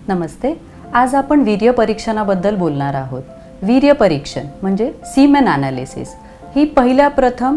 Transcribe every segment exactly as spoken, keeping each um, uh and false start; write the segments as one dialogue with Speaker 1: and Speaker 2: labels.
Speaker 1: नमस्ते. आज आपण वीर्य परीक्षणाबद्दल बोलणार आहोत. वीर्य परीक्षण म्हणजे सीमेन ॲनालिसिस ही पहिल्या प्रथम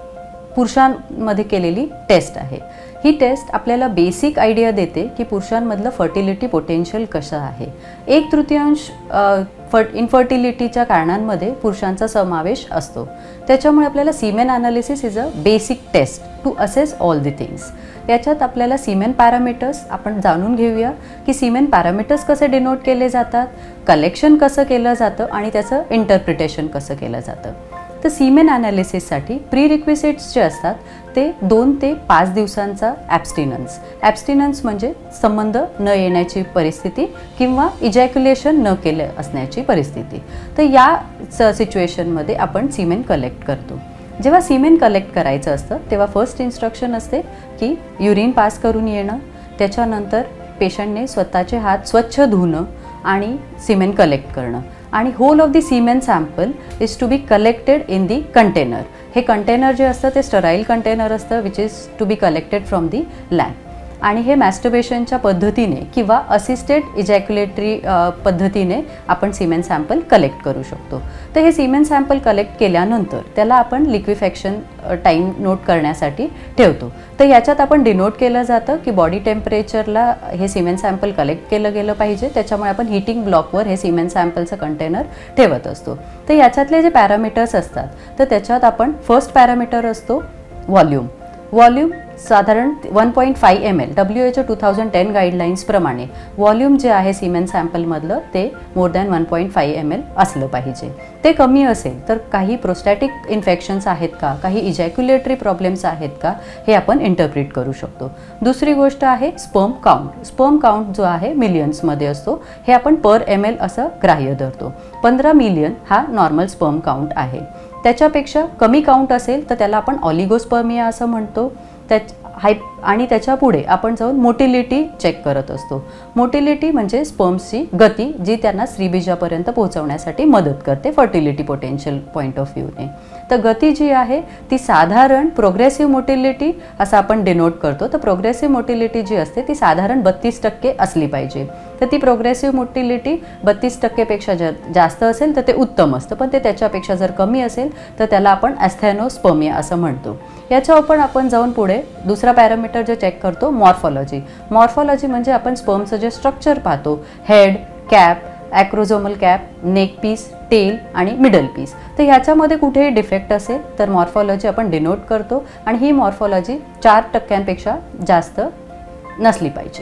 Speaker 1: पुरुषांमध्ये केलेली टेस्ट आहे. ही टेस्ट आपल्याला बेसिक आयडिया देते की पुरुषांमधलं फर्टिलिटी पोटेन्शियल कसं आहे. एक तृतीयांश फर्ट इन्फर्टिलिटीच्या कारणांमध्ये पुरुषांचा समावेश असतो. त्याच्यामुळे आपल्याला semen analysis is a basic test to assess all the things. याच्यात आपल्याला सीमेन पॅरामीटर्स आपण जाणून घेऊया की सीमेन पॅरामीटर्स कसे डिनोट केले जातात, कलेक्शन कसं केलं जातं आणि त्याचं इंटरप्रिटेशन कसं केलं जातं. तर सीमेन ॲनालिसिससाठी प्री रिक्विजिट्स जे असतात ते दोन ते पाच दिवसांचा ॲब्स्टिनन्स. ॲब्स्टिनन्स म्हणजे संबंध न येण्याची परिस्थिती किंवा इजॅक्युलेशन न केले असण्याची परिस्थिती. तर या सिच्युएशनमध्ये आपण सीमेन कलेक्ट करतो. जेव्हा सीमेन कलेक्ट करायचं असतं तेव्हा फर्स्ट इन्स्ट्रक्शन असते की युरिन पास करून येणं, त्याच्यानंतर पेशंटने स्वतःचे हात स्वच्छ धुणं आणि सीमेन कलेक्ट करणं. आणि hole of the semen sample is to be collected in the container. हे कंटेनर जे असतं ते स्टराईल कंटेनर असतं which is to be collected from the lab. आणि हे मॅस्टर्बेशनच्या पद्धतीने किंवा असिस्टेड इजॅक्युलेटरी पद्धतीने आपण सीमेन सॅम्पल कलेक्ट करू शकतो. तर हे सीमेन सॅम्पल कलेक्ट केल्यानंतर त्याला आपण लिक्विफॅक्शन टाईम नोट करण्यासाठी ठेवतो. तर याच्यात आपण डिनोट केलं जातं की बॉडी टेम्परेचरला हे सीमेन सॅम्पल कलेक्ट केलं गेलं पाहिजे. त्याच्यामुळे आपण हीटिंग ब्लॉकवर हे सीमेन सॅम्पलचं कंटेनर ठेवत असतो. तर याच्यातले जे पॅरामीटर्स असतात तर त्याच्यात आपण फर्स्ट पॅरामीटर असतो व्हॉल्यूम. व्हॉल्यूम साधारण one point five M L W H O two thousand ten गाईडलाईन्सप्रमाणे व्हॉल्यूम जे आहे सीमेन सॅम्पलमधलं ते more than one point five M L असलं पाहिजे. ते कमी असेल तर काही प्रोस्टॅटिक इन्फेक्शन्स आहेत का, काही इजॅक्युलेटरी प्रॉब्लेम्स आहेत का हे आपण इंटरप्रिट करू शकतो. दुसरी गोष्ट आहे स्पर्म काउंट. स्पर्म काउंट जो आहे मिलियन्समध्ये असतो. हे आपण पर एम एल असं ग्राह्य धरतो. पंधरा मिलियन हा नॉर्मल स्पर्म काउंट आहे. त्याच्यापेक्षा कमी काउंट असेल तर त्याला आपण ऑलिगोस्पर्मिया असं म्हणतो. त्या हाय आणि त्याच्या पुढे आपण जाऊन मोटिलिटी चेक करत असतो. मोटिलिटी म्हणजे स्पर्म्सची गती जी त्यांना स्त्रीबीजापर्यंत पोहोचवण्यासाठी मदत करते फर्टिलिटी पोटेन्शियल पॉईंट ऑफ व्ह्यूने. तर गती जी आहे ती साधारण प्रोग्रेसिव्ह मोटिलिटी असं आपण डिनोट करतो. तर प्रोग्रेसिव्ह मोटिलिटी जी असते ती साधारण बत्तीस टक्के असली पाहिजे. तर ती प्रोग्रेसिव्ह मोटिलिटी बत्तीस टक्केपेक्षा जा जास्त असेल तर ते उत्तम असतं. पण ते त्याच्यापेक्षा जर कमी असेल तर त्याला आपण ॲस्थेनोस्पर्मिया असं म्हणतो. याच्यावर पण आपण जाऊन पुढे दुसरा पॅरामीटर जे चेक करतो मॉर्फॉलॉजी. मॉर्फॉलॉजी म्हणजे आपण स्पर्मचं जे स्ट्रक्चर पाहतो, head, cap, acrosomal cap, neck piece, tail आणि मिडल पीस. तर ह्याच्यामध्ये कुठेही डिफेक्ट असेल तर मॉर्फॉलॉजी आपण डिनोट करतो आणि ही मॉर्फॉलॉजी चार टक्क्यांपेक्षा जास्त नसली पाहिजे.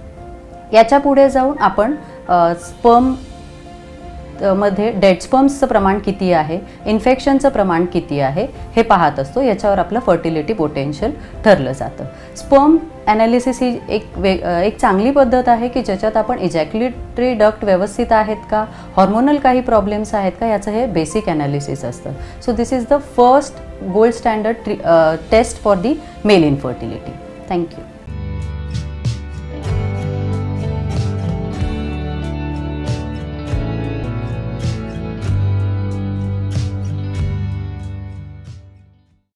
Speaker 1: याच्या पुढे जाऊन आपण स्पर्म मध्ये डेड स्पर्म्सचं प्रमाण किती आहे, इन्फेक्शनचं प्रमाण किती आहे हे पाहत असतो. याच्यावर आपलं फर्टिलिटी पोटेन्शियल ठरलं जातं. स्पर्म ॲनालिसिस ही एक वे एक चांगली पद्धत आहे की ज्याच्यात आपण इजॅक्युलेटरी डक्ट व्यवस्थित आहेत का, हॉर्मोनल काही प्रॉब्लेम्स आहेत का याचं हे बेसिक ॲनालिसिस असतं. So this is the first gold standard test for the male infertility. Thank you.